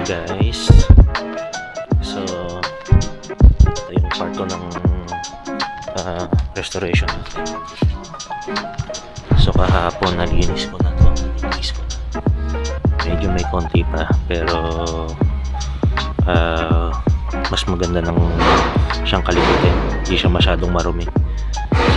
guys. So ito yung part ko ng restoration. So kahapon nalinis ko na to. Medyo may konti pa, pero mas maganda ng siyang kalikutin. Hindi siya masyadong marumi. So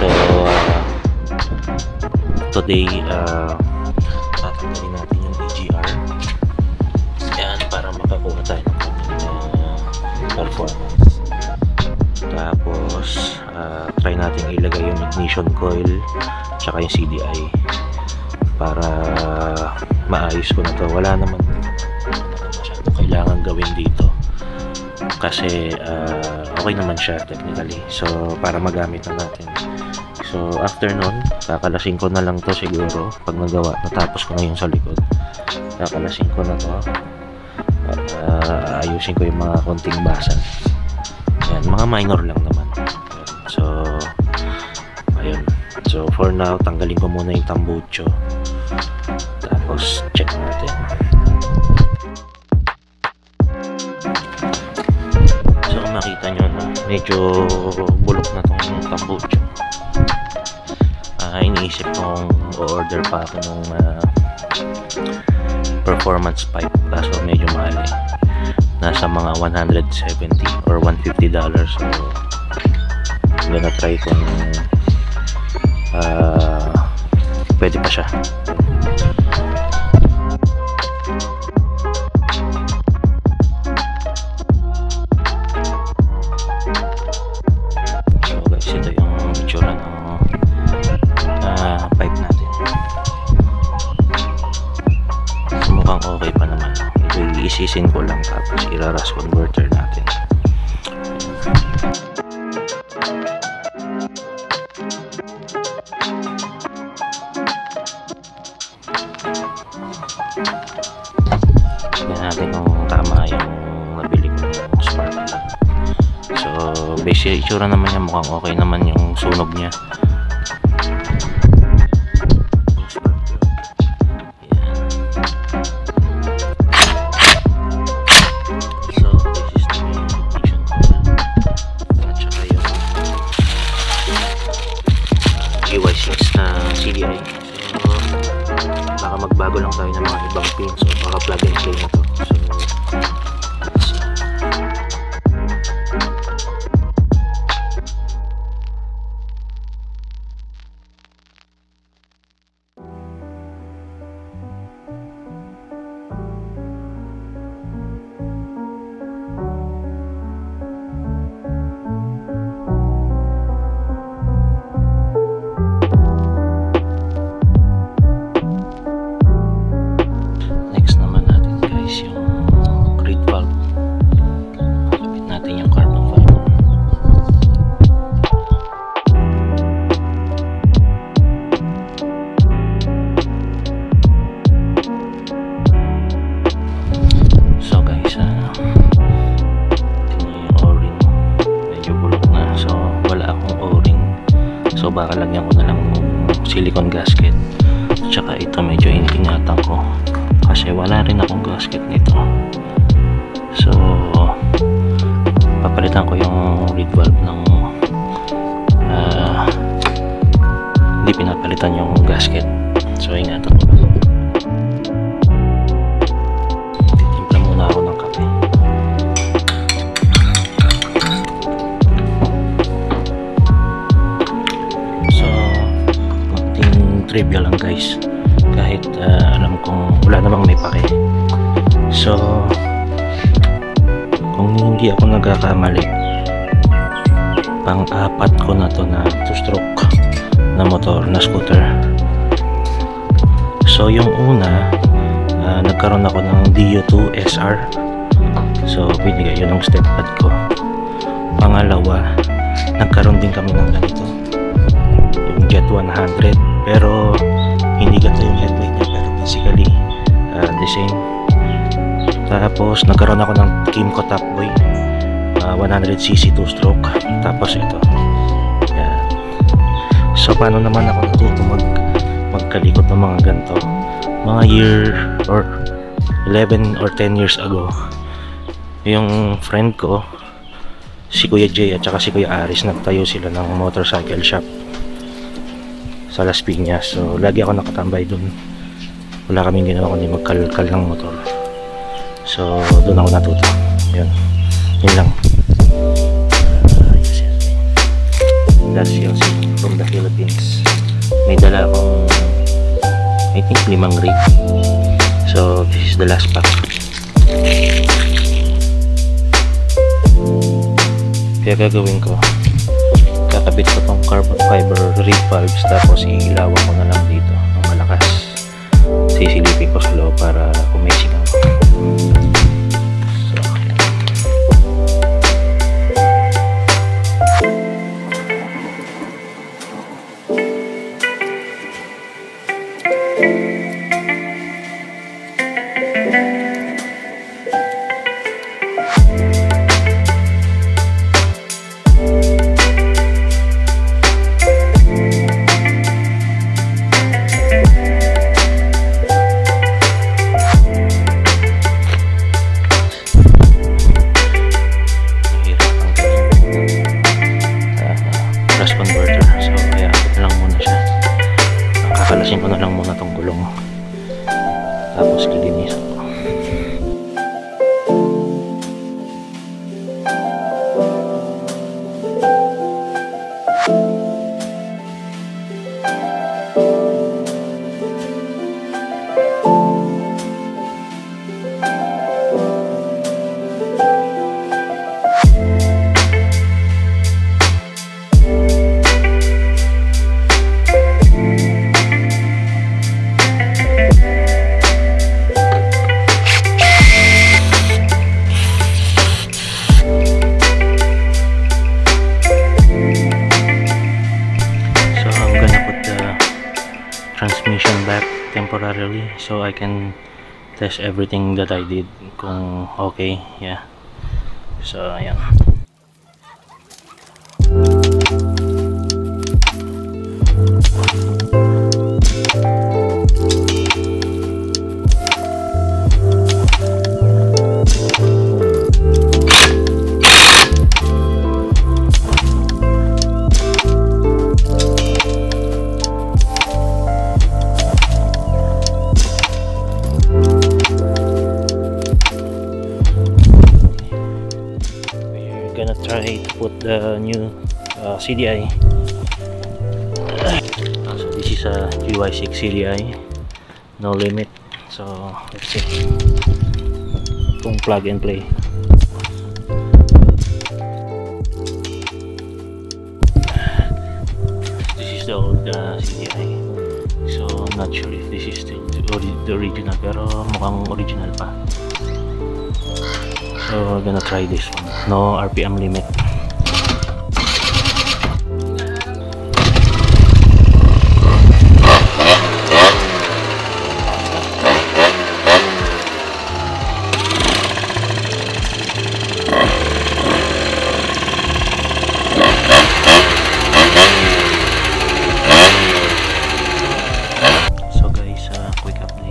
today tatanggalin natin yung AGR. Yan, para makakuha tayo ng performance. Tapos try natin ilagay yung ignition coil tsaka yung CDI para maayos ko na to. Wala naman masyadong kailangan gawin dito kasi okay naman siya technically, so para magamit na natin. So after nun, kakalasin ko na lang to siguro pag nagawa. Natapos ko na yung sa likod, kakalasin ko na to. Ayusin ko yung mga konting basag. Yan, mga minor lang naman. So ayun. So for now, tanggalin ko muna yung tambucho. Tapos check natin. So kung makita nyo, medyo bulok na tong tambucho. Iniisip kong o-order pa ako ng performance pipe, kaso medyo mahal eh. Nasa mga $170 or $150. So I'm gonna try kung pwede pa siya. So guys, ito yung itsura ng pipe natin. So mukhang okay pa naman. Ito iisisin ko lang, tapos iraras converter natin. Tignan natin kung tama yung nabili ko ng spark plug. So basic itsura naman niya, mukhang okay naman yung sunog niya. GY6 na CDI. So baka magbago lang tayo ng mga ibang pins, so baka plug and play na to. So baka lagyan ko na lang silicone gasket. Tsaka ito medyo ingatan ko kasi wala rin akong gasket nito. So papalitan ko yung lead valve ng hindi pinapalitan yung gasket. So ingatan ko lang. Titimpla muna ako ng kape. Trivia lang guys, kahit alam kong wala namang may pake. So kung hindi ako nagkakamali, pang-apat ko na to na 2-stroke na motor na scooter. So yung una, nagkaroon ako ng DU2 SR. So binigay yun ng stepdad ko. Pangalawa, nagkaroon din kami ng ganito, yung Jet 100, pero hindi ganito yung headlight niya, pero basically the same. Tapos nagkaroon ako ng Kymco Top Boy 100cc 2-stroke. Tapos ito. Yan. So paano naman ako natuto magkalikot ng mga ganito? Mga year or 11 or 10 years ago, yung friend ko, si Kuya Jay at saka si Kuya Aris, nagtayo sila ng motorcycle shop sa Las Piñas. So lagi ako nakatambay dun, wala kaming ginawa kundi magkalkal ng motor. So doon ako natuto. Yun lang. That's Yossi from the Philippines. May dala akong I think 5 rig. So this is the last pack. Kaya gagawin ko, kakabit ko tong carbon fiber rig valves, tapos iilawan ko na lang dito ng malakas. Sisilipin ko slow para kumising ako. Kakalasin ko na lang muna tong gulong, tapos kilinisan ko. Transmission back temporarily so I can test everything that I did kung okay. Yeah, so ayan. Gonna try to put the new CDI. So this is a GY6 CDI, no limit. So let's see kung plug and play. This is the old CDI, so I'm not sure if this is still the original, pero mukhang original pa. So we're gonna try this one. No RPM limit. So guys, quick update.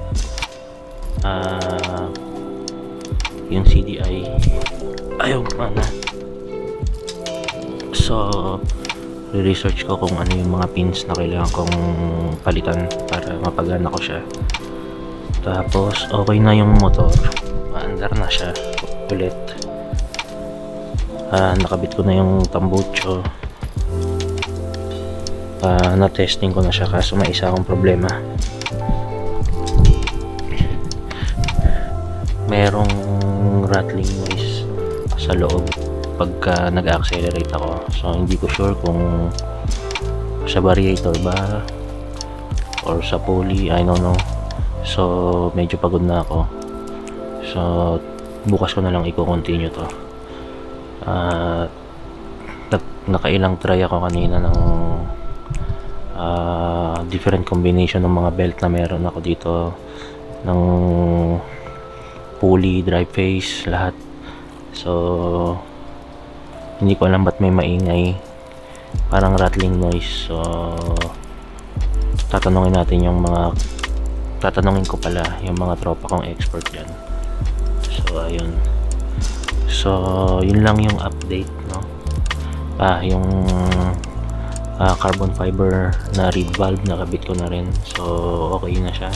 Yung CDI ayaw gumana, so re-research ko kung ano yung mga pins na kailangan kong palitan para mapagana ko siya. Tapos okay na yung motor, maandar na siya ulit. Nakabit ko na yung tambucho, na-testing ko na siya, kaso may isa akong problema. Merong rattling noise sa loob pagka nag-accelerate ako, so hindi ko sure kung sa variator ba or sa pulley, I don't know. So medyo pagod na ako, so bukas ko na lang i-continue to. Nakailang try ako kanina ng different combination ng mga belt na meron ako dito, ng pulley, drive face, lahat. So hindi ko alam ba't may maingay, parang rattling noise. So tatanungin natin yung mga tatanungin ko pala yung mga tropa kong expert dyan. So ayun, so yun lang yung update, no? Yung carbon fiber na reed valve nakabit ko na rin, so okay na siya.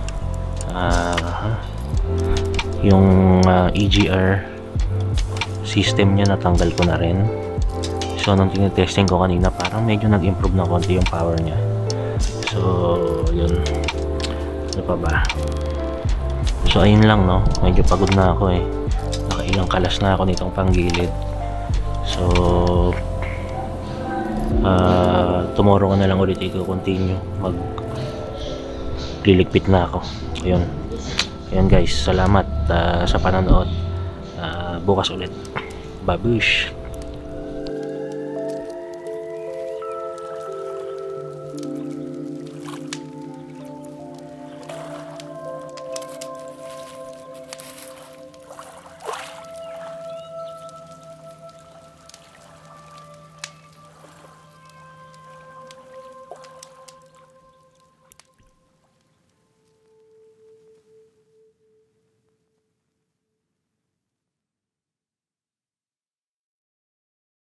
Yung EGR system niya natanggal ko na rin. So nung tinitesting ko kanina, parang medyo nag-improve na konti yung power niya. So yun, ano pa ba? So ayun lang, no? Medyo pagod na ako eh, nakailang kalas na ako nitong panggilid. So tomorrow ko na lang ulit i-continue, liligpit na ako. Ayun guys, salamat sa panonood. Bukas ulit, babush.